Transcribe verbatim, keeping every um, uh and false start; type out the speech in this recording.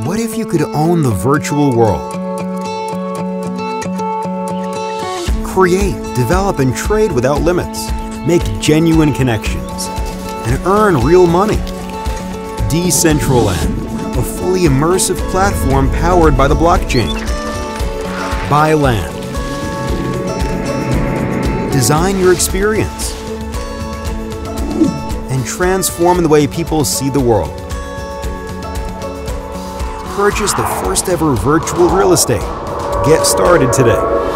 What if you could own the virtual world? Create, develop, and trade without limits. Make genuine connections and earn real money. Decentraland, a fully immersive platform powered by the blockchain. Buy land. Design your experience. And transform the way people see the world. Purchase the first ever virtual real estate. Get started today.